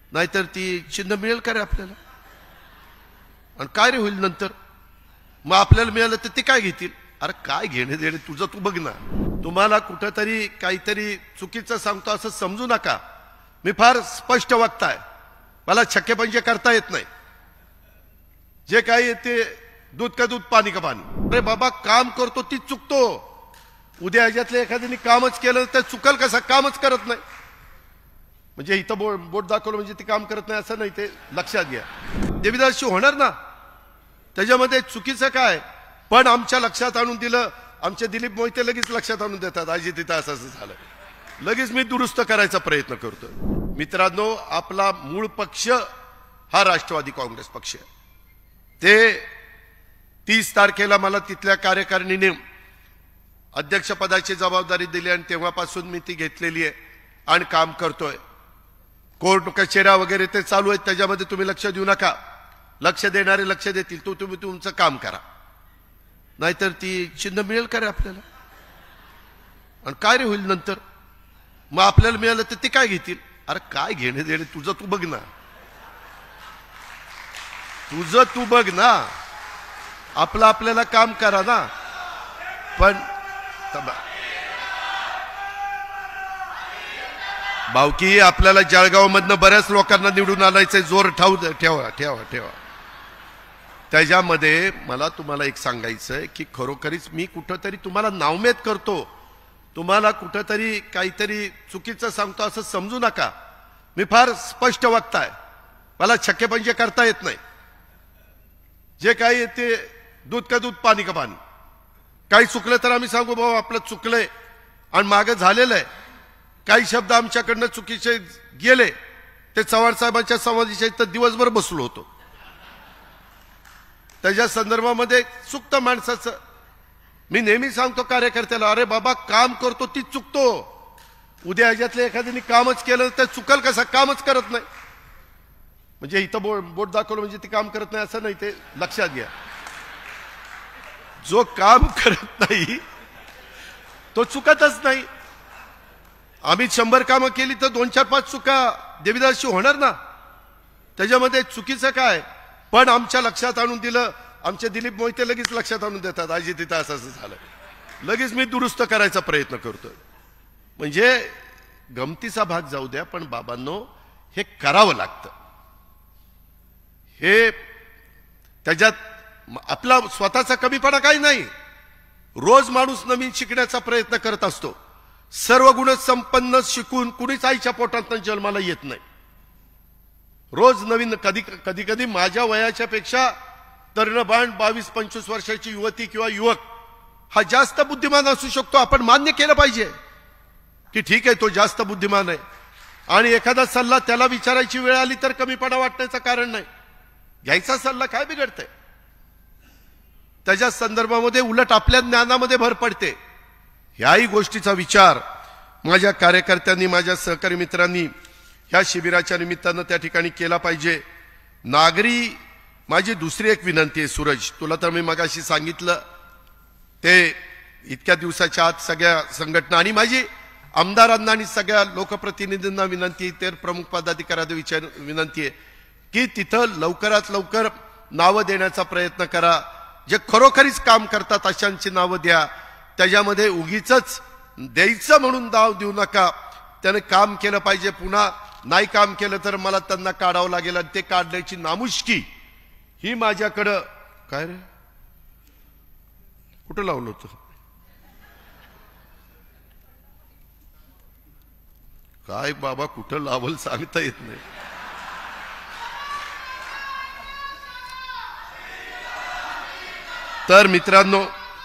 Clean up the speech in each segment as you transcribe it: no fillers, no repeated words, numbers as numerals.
नाहीतर ती चिन्ह मिळेल का रे आपल्याला? आणि काय रे होईल नंतर? मग आपल्याला मिळालं तर ते काय घेतील? अरे काय घेणे देणे तुझं तू बघ ना. तुम्हाला कुठंतरी काहीतरी चुकीचं सांगतो असं समजू नका. मी फार स्पष्ट वक्ताय, मला छक्केपंजे करता येत नाही. जे काही येते दूध का दूध पाणी का पाणी. अरे बाबा काम करतो तीच चुकतो. उद्या ह्याच्यातल्या एखाद्याने कामच केलं तर चुकल कसा? कामच करत नाही म्हणजे इथं बोट दाखवलं म्हणजे ती काम करत नाही असं नाही, ते लक्षात घ्या. देवीदासशी होणार ना, त्याच्यामध्ये चुकीचं काय? पण आमच्या लक्षात आणून दिलं. आमचे दिलीप मोहिते लगेच लक्षात आणून देतात, आजी तिथं असं असं झालं, लगेच मी दुरुस्त करायचा प्रयत्न करतो. मित्रांनो, आपला मूळ पक्ष हा राष्ट्रवादी काँग्रेस पक्ष आहे. ते 30 तारखेला मला तिथल्या कार्यकारिणीने अध्यक्षपदाची जबाबदारी दिली आणि तेव्हापासून मी ती घेतलेली आहे आणि काम करतोय. कोर्ट कचेऱ्या वगैरे ते चालू आहेत, त्याच्यामध्ये तुम्ही लक्ष देऊ नका. लक्ष देणारे लक्ष देतील. तुम्ही तुमचं काम करा, नाहीतर ती चिन्ह मिळेल का रे आपल्याला? आणि काय रे होईल नंतर? मग आपल्याला मिळालं तर ते काय घेतील? अरे काय घेणे देणे तुझं तू बघ ना. तुझं तू बघ ना. आपलं आपल्याला काम करा ना. पण भावकी, आपल्याला जळगाव मधनं बऱ्याच लोकांना निवडून आणायचंय. जोर ठेवा ठेवा ठेवा. त्याच्यामध्ये मला तुम्हाला एक सांगायचंय की खरोखरीच मी कुठंतरी तुम्हाला नावमेद करतो. तुम्हाला कुठंतरी काहीतरी चुकीचं सांगतो असं समजू नका. मी फार स्पष्ट वक्ताय, मला छक्केपंजे करता येत नाही. जे काही येते दूध का दूध पाणी का पाणी. काही चुकलं तर आम्ही सांगू बाबा आपलं चुकलंय आणि मागं झालेलं आहे. काही शब्द आमच्याकडनं चुकीचे गेले, ते चव्हाण साहेबांच्या समाधीच्या इथं दिवसभर बसलो होतो. त्याच्या संदर्भामध्ये चुकतं माणसाचं. मी नेहमी सांगतो कार्यकर्त्याला, अरे बाबा काम करतो तीच चुकतो. उद्या ह्याच्यातल्या एखाद्याने कामच केलं तर चुकल कसा? कामच करत नाही म्हणजे इथं बोट दाखवलं म्हणजे ती काम करत नाही असं नाही, ते लक्षात घ्या. जो काम करत नाही तो चुकतच नाही. आम्ही 100 कामं केली तर 2-4-5 चुका देवीदासशी होणार ना. त्याच्यामध्ये चुकीचं काय? पण आमच्या लक्षात आणून दिलं. आमचे दिलीप मोहिते लगेच लक्षात आणून देतात, आजी तिथं असं असं झालं, लगेच मी दुरुस्त करायचा प्रयत्न करतोय. म्हणजे गमतीचा भाग जाऊ द्या, पण बाबांनो हे करावं लागतं. हे त्याच्यात आपला स्वतःचा कमीपणा काही नाही. रोज माणूस नवीन शिकण्याचा प्रयत्न करत असतो. सर्व गुण संपन्न शिकून कुणीच आईच्या पोटात जन्माला येत नाही. रोज नवीन. कधी कधी माझ्या वयाच्या पेक्षा तरुणबाण 22-25 वर्षाची युवती किंवा युवक हा जास्त बुद्धिमान असू शकतो. आपण मान्य केलं पाहिजे की ठीक आहे तो जास्त बुद्धिमान आहे, आणि एखादा सल्ला त्याला विचारायची वेळ आली तर कमीपणा वाटण्याचं कारण नाही. घ्यायचा सल्ला काय बिघडतंय? त्याच्या संदर्भामध्ये उलट आपल्या ज्ञानामध्ये भर पडते. ह्याही गोष्टीचा विचार माझ्या कार्यकर्त्यांनी, माझ्या सहकारी मित्रांनी ह्या शिबिराच्या निमित्तानं त्या ठिकाणी केला पाहिजे. नागरी माझी दुसरी एक विनंती आहे सूरज, तुला तर मी मगाशी सांगितलं, ते इतक्या दिवसाच्या आत सगळ्या संघटना आणि माझी आमदारांना आणि सगळ्या लोकप्रतिनिधींना विनंती, तर प्रमुख पदाधिकाऱ्यांना विनंती आहे की तिथं लवकरात लवकर नावं देण्याचा प्रयत्न करा. जे खरोखरीच काम करतात अशांची नावं द्या. त्याच्यामध्ये उगीच द्यायचं म्हणून दाव देऊ नका. त्याने काम केलं पाहिजे. पुन्हा नाही काम केलं तर मला त्यांना काढावं लागेल, आणि ते काढण्याची नामुष्की ही माझ्याकडं. काय रे कुठं लावलं होतं? काय बाबा कुठं लावल सांगता येत नाही. तर मित्रांनो,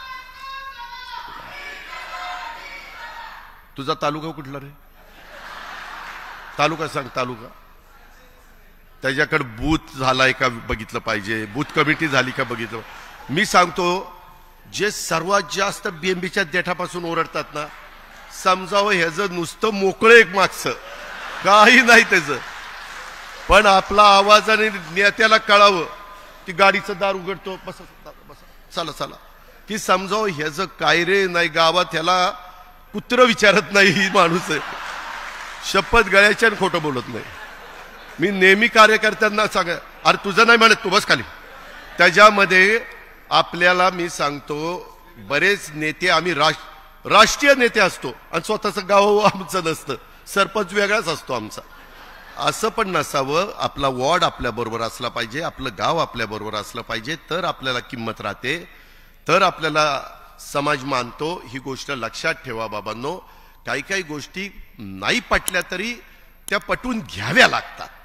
तुझा तालुका कुठला रे? तालुका सांग. तालुका त्याच्याकडे बूथ झालाय का बघितलं पाहिजे, बूथ कमिटी झाली का बघितलं. मी सांगतो, जे सर्वात जास्त बीएमबीच्या देठापासून ओरडतात ना, समजावं ह्याचं नुसतं मोकळं एक मागचं काही नाही त्याचं, पण आपला आवाजाने नेत्याला कळावं. ती गाडीचं दार उघडतो, बस चला चला, की समजावं ह्याचं काय रे नाही. गावात ह्याला कुत्र विचारत नाही ही माणूस आहे. शपथ गळ्याच्या खोटं बोलत नाही. मी नेहमी कार्यकर्त्यांना सांग, अरे तुझं नाही म्हणत, तू बस खाली. त्याच्यामध्ये आपल्याला मी सांगतो, बरेच नेते आम्ही राष्ट्रीय नेते असतो आणि स्वतःचं गाव आमचं नसतं, सरपंच वेगळाच असतो आमचा. असं पण नसावं. आपला वॉर्ड आपल्या बरोबर असला पाहिजे, आपलं गाव आपल्या बरोबर असलं पाहिजे, तर आपल्याला किंमत राहते, तर आपल्याला समाज मानतो. ही गोष्ट लक्षात ठेवा बाबांनो. काही काही गोष्टी नाही पटल्या तरी त्या पटवून घ्याव्या लागतात.